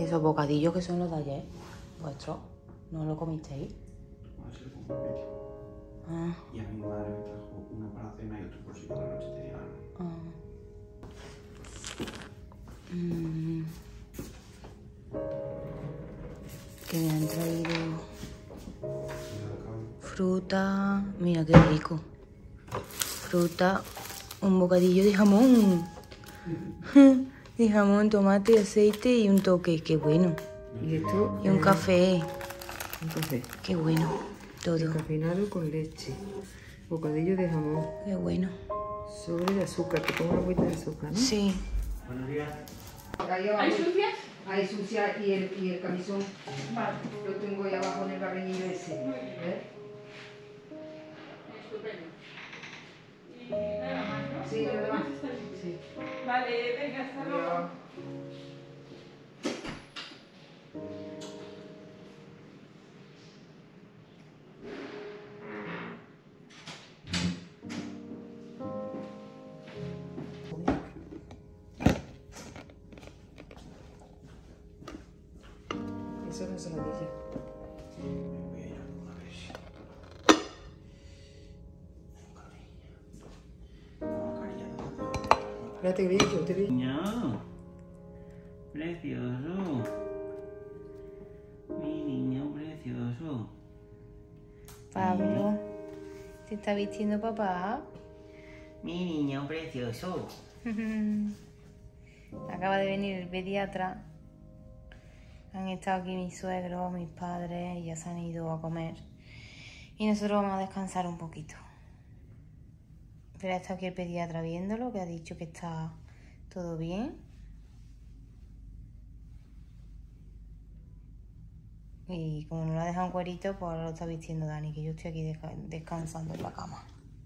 esos bocadillos que son los de ayer, vuestros, ¿no lo comisteis? A ver si lo pongo en vídeo. Ah, Y a mi madre me trajo uno para la cena y otro por si por la noche tenía algo. ah. Mm. Que me han traído fruta, mira qué rico. Fruta, un bocadillo de jamón. De jamón, tomate, aceite y un toque, qué bueno. Y esto Y un café, un café. qué bueno. Todo, Descafeinado con leche. Bocadillo de jamón. qué bueno. Sobre de azúcar. Te pongo una agüita de azúcar, ¿no? Sí. Buenos días. ¿Hay sucias? Hay sucia y el camisón Vale. lo tengo ahí abajo en el barreñillo ese. Muy bien. ¿Ves? Estupendo. Y nada más, ¿no? Sí, lo demás. Está bien. Sí. Vale, venga, hasta luego. Adiós. Eso es una ensaladilla. Voy a ir a una vez. Espérate que yo te vi. Niño, precioso. Mi niño precioso. Pablo, ¿te está vistiendo papá? Mi niño precioso. Acaba de venir el pediatra. Han estado aquí mis suegros, mis padres, y ya se han ido a comer. Y nosotros vamos a descansar un poquito. Pero está aquí el pediatra viéndolo, que ha dicho que está todo bien. Y como no lo ha dejado en cuerito, pues ahora lo está vistiendo Dani, que yo estoy aquí descansando en la cama.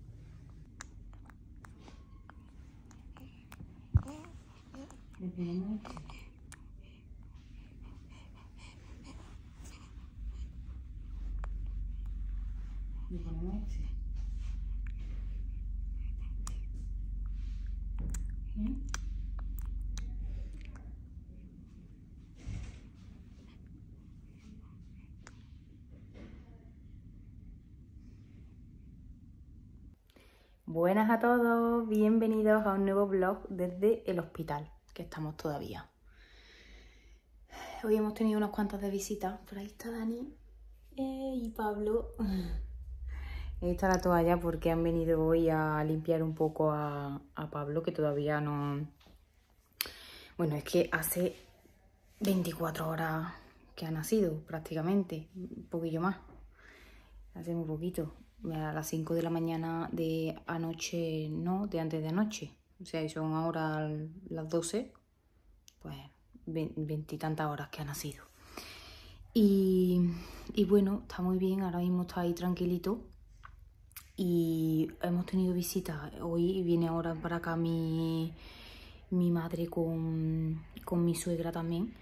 Buenas a todos, bienvenidos a un nuevo vlog desde el hospital, que estamos todavía. Hoy hemos tenido unas cuantas de visitas, por ahí está Dani y Pablo. Ahí está la toalla porque han venido hoy a limpiar un poco a Pablo, que todavía no... Bueno, es que hace 24 horas que ha nacido prácticamente, un poquillo más, hace muy poquito. A las 5 de la mañana de anoche, no, de antes de anoche. O sea, y son ahora las 12, pues 20 y tantas horas que ha nacido. Y bueno, está muy bien, ahora mismo está ahí tranquilito. Y hemos tenido visitas. Hoy viene ahora para acá mi madre con mi suegra también.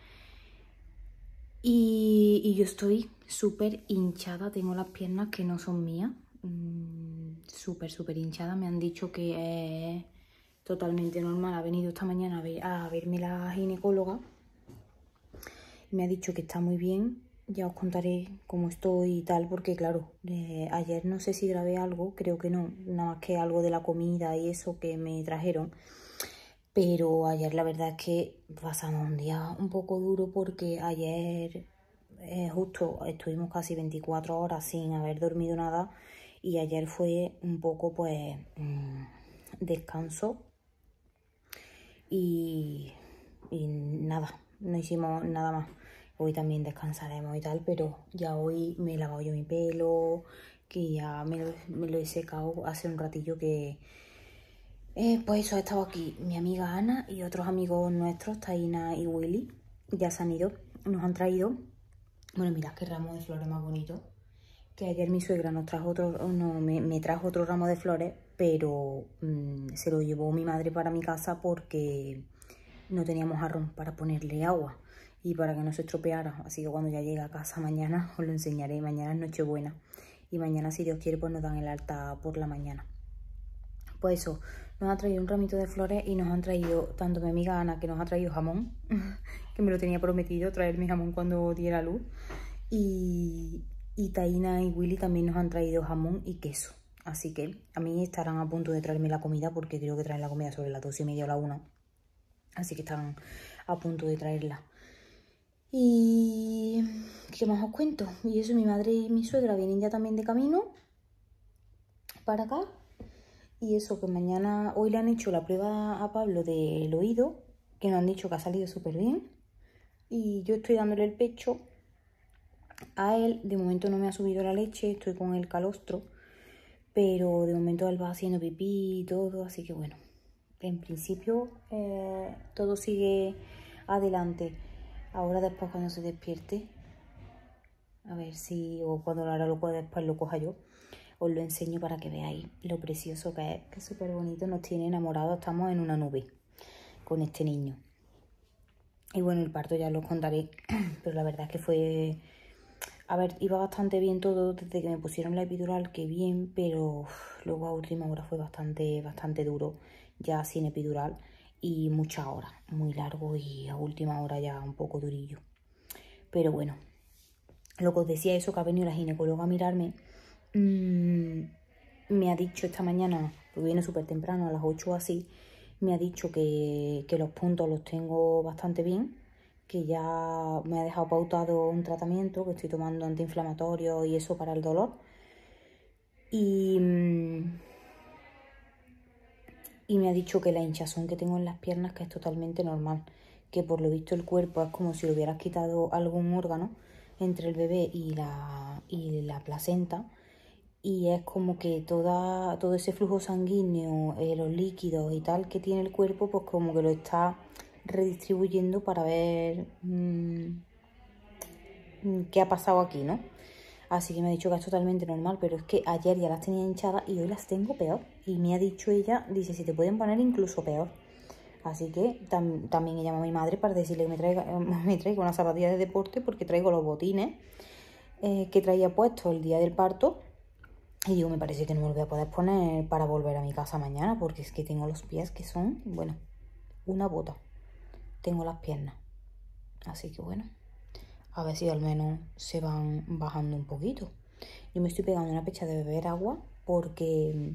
Y yo estoy súper hinchada, tengo las piernas que no son mías. Súper hinchada. Me han dicho que es totalmente normal. Ha venido esta mañana a verme la ginecóloga. Me ha dicho que está muy bien. Ya os contaré cómo estoy y tal, porque claro, ayer no sé si grabé algo, creo que no, nada más que algo de la comida y eso que me trajeron. Pero ayer la verdad es que pasamos un día un poco duro porque ayer justo estuvimos casi 24 horas sin haber dormido nada. Y ayer fue un poco, pues, descanso y nada, no hicimos nada más. Hoy también descansaremos y tal, pero ya hoy me he lavado yo mi pelo, que ya me lo he secado hace un ratillo que... pues eso, ha estado aquí mi amiga Ana y otros amigos nuestros, Taina y Willy, ya se han ido, nos han traído... Bueno, mirad qué ramo de flores más bonito. Que ayer mi suegra nos trajo me trajo otro ramo de flores, pero se lo llevó mi madre para mi casa porque no teníamos jarrón para ponerle agua y para que no se estropeara. Así que cuando ya llegue a casa mañana os lo enseñaré. Mañana es Nochebuena y mañana, si Dios quiere, pues nos dan el alta por la mañana. Pues eso, nos ha traído un ramito de flores y nos han traído, tanto mi amiga Ana, que nos ha traído jamón, que me lo tenía prometido traerme jamón cuando diera luz, y Taina y Willy también nos han traído jamón y queso. Así que a mí estarán a punto de traerme la comida, porque creo que traen la comida sobre las 12:30 o la 1. Así que están a punto de traerla. Y ¿qué más os cuento? Y eso, mi madre y mi suegra vienen ya también de camino para acá. Y eso, que mañana, hoy le han hecho la prueba a Pablo del oído, que nos han dicho que ha salido súper bien. Y yo estoy dándole el pecho a él. De momento no me ha subido la leche, estoy con el calostro, pero de momento él va haciendo pipí y todo, así que bueno, en principio todo sigue adelante. Ahora después cuando se despierte, a ver si, o cuando ahora después lo coja yo, os lo enseño para que veáis lo precioso que es súper bonito, nos tiene enamorados, estamos en una nube con este niño. Y bueno, el parto ya lo contaré, pero la verdad es que fue, a ver, iba bastante bien todo desde que me pusieron la epidural, que bien, pero luego a última hora fue bastante duro, ya sin epidural, y muchas horas, muy largo, y a última hora ya un poco durillo. Pero bueno, lo que os decía, eso, que ha venido la ginecóloga a mirarme, me ha dicho esta mañana, porque viene súper temprano, a las 8 o así, me ha dicho que los puntos los tengo bastante bien, que ya me ha dejado pautado un tratamiento, que estoy tomando antiinflamatorio y eso para el dolor. Y me ha dicho que la hinchazón que tengo en las piernas, que es totalmente normal, que por lo visto el cuerpo es como si le hubieras quitado algún órgano entre el bebé y la placenta, y es como que todo ese flujo sanguíneo, los líquidos y tal que tiene el cuerpo, pues como que lo está redistribuyendo para ver qué ha pasado aquí, ¿no? Así que me ha dicho que es totalmente normal, pero es que ayer ya las tenía hinchadas y hoy las tengo peor. Y me ha dicho ella, dice, si te pueden poner incluso peor. Así que también he llamado a mi madre para decirle que me traiga una zapatilla de deporte, porque traigo los botines que traía puestos el día del parto. Y digo, me parece que no me los voy a poder poner para volver a mi casa mañana, porque es que tengo los pies que son, bueno, una bota. Tengo las piernas. Así que bueno, a ver si al menos se van bajando un poquito. Yo me estoy pegando una pecha de beber agua porque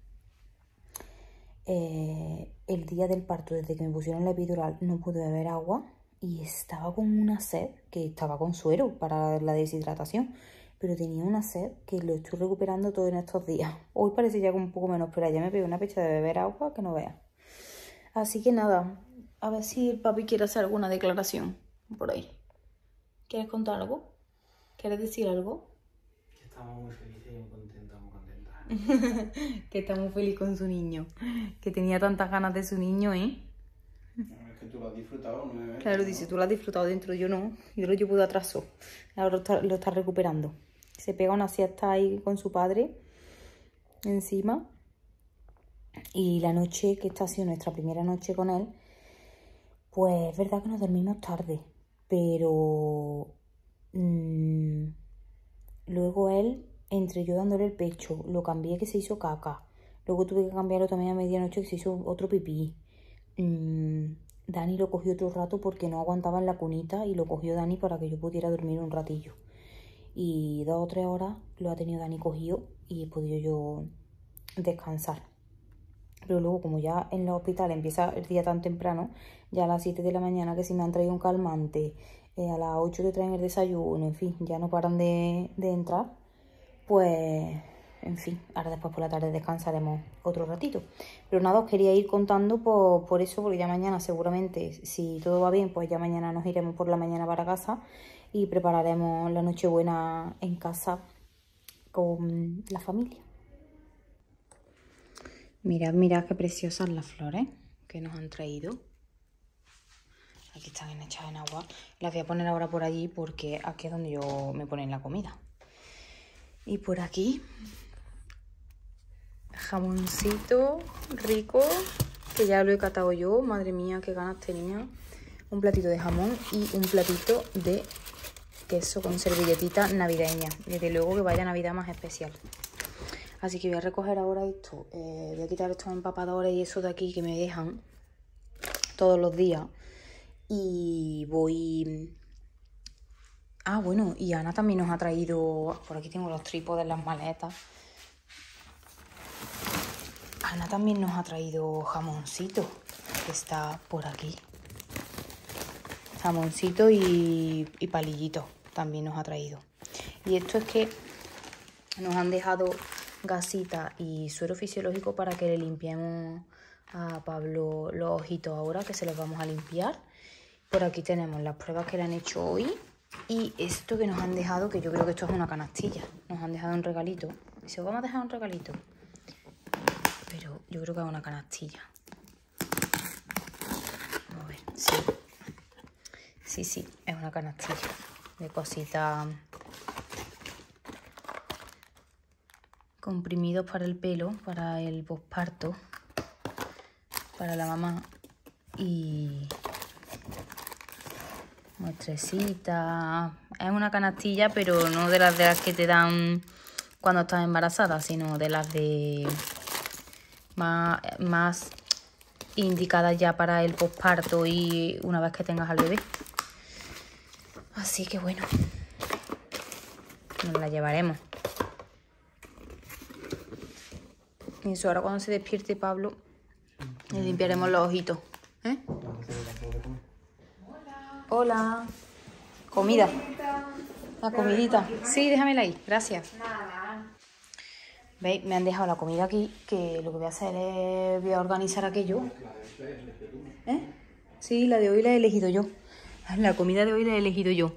el día del parto, desde que me pusieron la epidural, no pude beber agua y estaba con una sed, que estaba con suero para la deshidratación, pero tenía una sed que lo estoy recuperando todo en estos días. Hoy parece ya un poco menos, pero ayer me pegué una pecha de beber agua que no veas. Así que nada, a ver si el papi quiere hacer alguna declaración por ahí. ¿Quieres contar algo? ¿Quieres decir algo? Que estamos muy felices y muy contentas. Que está muy feliz con su niño. Que tenía tantas ganas de su niño, ¿eh? Es que tú lo has disfrutado 9 veces. Claro, dice, tú lo has disfrutado dentro, yo no. Yo lo llevo de atraso. Ahora lo está recuperando. Se pega una siesta ahí con su padre encima. Y la noche, que esta ha sido nuestra primera noche con él, pues es verdad que nos dormimos tarde. Pero luego él, entre yo dándole el pecho, lo cambié que se hizo caca. Luego tuve que cambiarlo también a medianoche que se hizo otro pipí. Dani lo cogió otro rato porque no aguantaba en la cunita y lo cogió Dani para que yo pudiera dormir un ratillo. Y 2 o 3 horas lo ha tenido Dani cogido y he podido yo descansar. Pero luego, como ya en el hospital empieza el día tan temprano, ya a las 7 de la mañana que si me han traído un calmante, a las 8 te traen el desayuno, en fin, ya no paran de entrar, pues, en fin, ahora después por la tarde descansaremos otro ratito. Pero nada, os quería ir contando por eso, porque ya mañana seguramente, si todo va bien, pues ya mañana nos iremos por la mañana para casa y prepararemos la Nochebuena en casa con la familia. Mirad, mirad qué preciosas las flores que nos han traído. Aquí están echadas en agua. Las voy a poner ahora por allí porque aquí es donde yo me ponen la comida. Y por aquí, jamoncito rico, que ya lo he catado yo. Madre mía, qué ganas tenía. Un platito de jamón y un platito de queso con servilletita navideña. Desde luego que vaya Navidad más especial. Así que voy a recoger ahora esto. Voy a quitar estos empapadores y eso de aquí que me dejan todos los días. Y voy... Ah, bueno, y Ana también nos ha traído... Por aquí tengo los trípodes, las maletas. Ana también nos ha traído jamoncito, que está por aquí. Jamoncito y palillito también nos ha traído. Y esto es que nos han dejado gasita y suero fisiológico para que le limpiemos a Pablo los ojitos ahora, que se los vamos a limpiar. Por aquí tenemos las pruebas que le han hecho hoy. Y esto que nos han dejado, que yo creo que esto es una canastilla. Nos han dejado un regalito. ¿Se os vamos a dejar un regalito? Pero yo creo que es una canastilla. Vamos a ver, sí. Sí, es una canastilla de cositas. Comprimidos para el pelo, para el posparto, para la mamá. Y muestrecita. Es una canastilla, pero no de las que te dan cuando estás embarazada, sino de las de más indicadas ya para el posparto y una vez que tengas al bebé. Así que bueno, nos la llevaremos. Y eso, ahora cuando se despierte Pablo, le limpiaremos los ojitos. ¿Eh? Hola. Comida. La comidita. Sí, déjamela ahí. Gracias. ¿Veis? Me han dejado la comida aquí, que lo que voy a hacer es... Voy a organizar aquello. ¿Eh? Sí, la de hoy la he elegido yo. La comida de hoy la he elegido yo.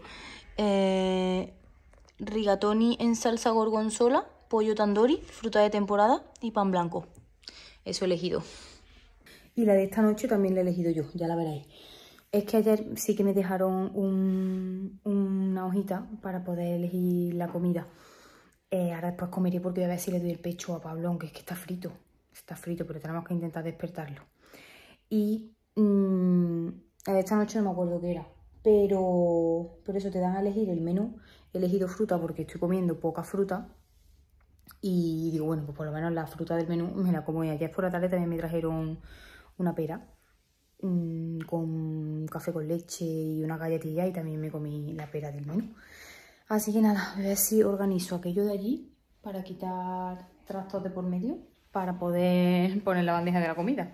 Rigatoni en salsa gorgonzola, pollo tandoori, fruta de temporada y pan blanco. Eso he elegido. Y la de esta noche también la he elegido yo, ya la veréis. Es que ayer sí que me dejaron una hojita para poder elegir la comida. Ahora después comeré porque voy a ver si le doy el pecho a Pablo, aunque es que está frito. Está frito, pero tenemos que intentar despertarlo. Y esta noche no me acuerdo qué era. Pero por eso te dan a elegir el menú. He elegido fruta porque estoy comiendo poca fruta. Y digo, bueno, pues por lo menos la fruta del menú me la como hoy. Ayer por la tarde también me trajeron una pera con café con leche y una galletilla y también me comí la pera del menú. Así que nada, voy a ver si organizo aquello de allí para quitar trastos de por medio para poder poner la bandeja de la comida.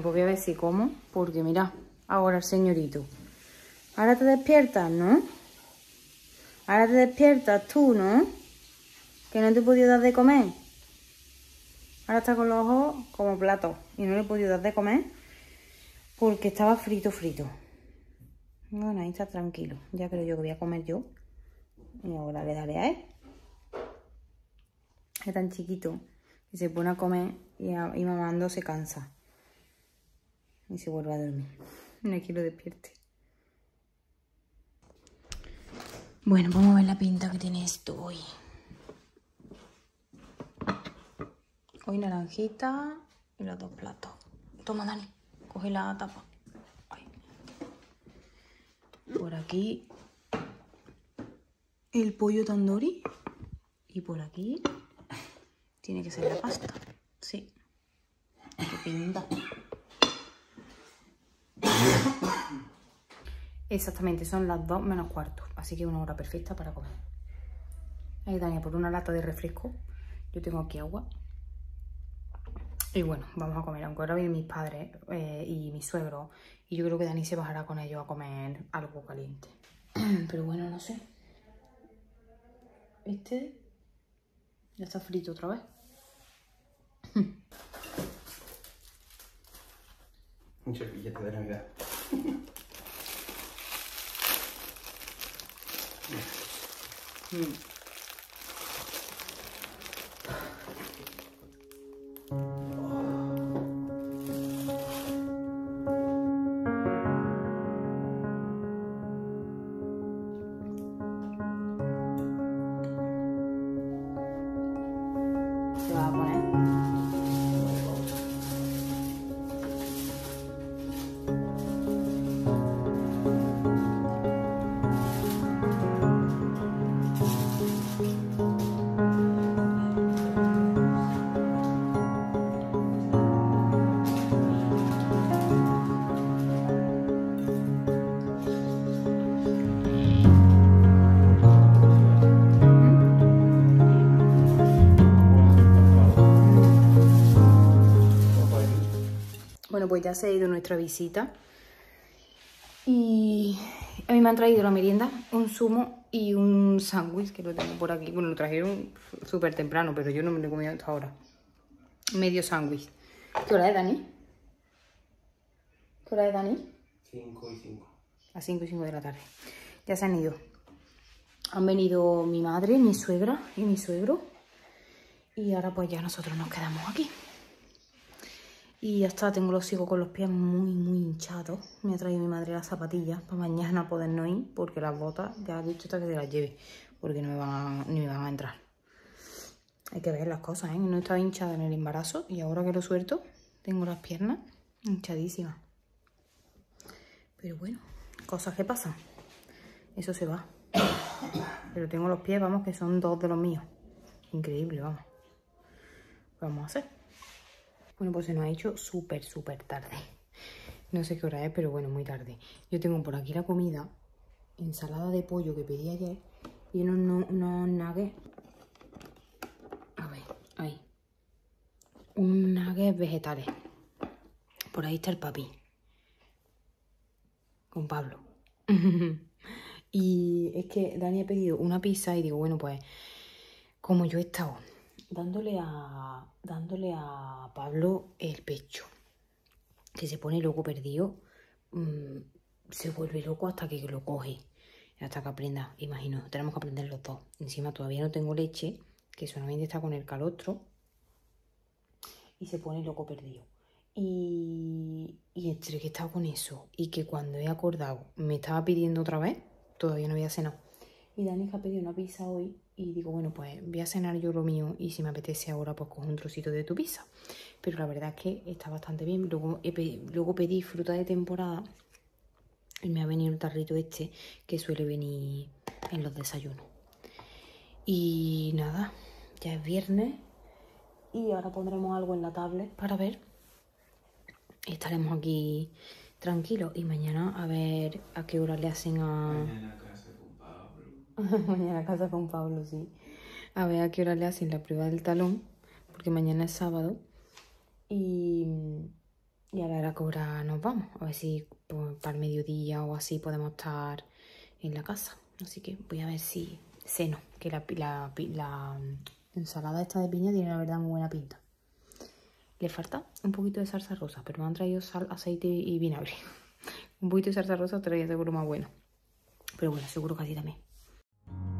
pues voy a ver si como, porque mira, ahora el señorito. Ahora te despiertas, ¿no? Ahora te despiertas tú, ¿no? Que no te he podido dar de comer. Ahora está con los ojos como platos y no le he podido dar de comer porque estaba frito. Bueno, ahí está tranquilo. Ya creo yo que voy a comer yo. Y ahora le daré a él. Es tan chiquito que se pone a comer y mamando se cansa. Y se vuelve a dormir. No es que lo despierte. Bueno, vamos a ver la pinta que tiene esto hoy. Hoy naranjita y los 2 platos. Toma, Dani, coge la tapa. Ay. Por aquí el pollo tandoori. Y por aquí tiene que ser la pasta. Sí. Qué pinta. Exactamente, son las 2 menos cuarto. Así que 1 hora perfecta para comer. Ahí Dani por una lata de refresco. Yo tengo aquí agua. Y bueno, vamos a comer, aunque ahora vienen mis padres y mi suegro. Y yo creo que Dani se bajará con ellos a comer algo caliente. Pero bueno, no sé. Este ya está frito otra vez. Un cepillete de Navidad. Se va a poner. Bueno, pues ya se ha ido nuestra visita y a mí me han traído la merienda, un zumo y un sándwich que lo tengo por aquí. Bueno, lo trajeron súper temprano, pero yo no me lo he comido hasta ahora. Medio sándwich. ¿Qué hora es, Dani? ¿Qué hora es, Dani? 5 y 5. A 5 y 5 de la tarde. Ya se han ido. Han venido mi madre, mi suegra y mi suegro. Y ahora pues ya nosotros nos quedamos aquí. Y ya está, tengo los higos con los pies muy hinchados. Me ha traído mi madre las zapatillas para mañana poder no ir, porque las botas ya he dicho hasta que se las lleve, porque no me van ni me van a entrar. Hay que ver las cosas, ¿eh? No estaba hinchada en el embarazo y ahora que lo suelto, tengo las piernas hinchadísimas. Pero bueno, cosas que pasan. Eso se va. Pero tengo los pies, vamos, que son 2 de los míos. Increíble, vamos. ¿Qué vamos a hacer? Bueno, pues se nos ha hecho súper tarde. No sé qué hora es, pero bueno, muy tarde. Yo tengo por aquí la comida. Ensalada de pollo que pedí ayer. Y unos nuggets. A ver, ahí. Unos nuggets vegetales. Por ahí está el papi. Con Pablo. Y es que Dani ha pedido una pizza y digo, bueno, pues como yo he estado dándole a Pablo el pecho, que se pone loco perdido, se vuelve loco hasta que lo coge, hasta que aprenda, imagino, tenemos que aprender los dos. Encima todavía no tengo leche, que solamente está con el calostro, y se pone loco perdido. Y entre que he estado con eso y que cuando he acordado me estaba pidiendo otra vez, todavía no había cenado. Y Dani ha pedido una pizza hoy y digo, bueno, pues voy a cenar yo lo mío y si me apetece ahora pues cojo un trocito de tu pizza. Pero la verdad es que está bastante bien. Luego pedí fruta de temporada y me ha venido el tarrito este que suele venir en los desayunos. Y nada, ya es viernes y ahora pondremos algo en la tablet para ver. Estaremos aquí tranquilos y mañana a ver a qué hora le hacen a... Mañana a casa con Pablo. Mañana a casa con Pablo, sí. A ver a qué hora le hacen la prueba del talón, porque mañana es sábado. Y Y a ver a qué hora nos vamos. A ver si pues, para el mediodía o así podemos estar en la casa. Así que voy a ver si ceno. Que la ensalada esta de piña tiene la verdad muy buena pinta. Le falta un poquito de salsa rosa, pero me han traído sal, aceite y vinagre. Un poquito de salsa rosa estaría seguro más bueno. Pero bueno, seguro que así también.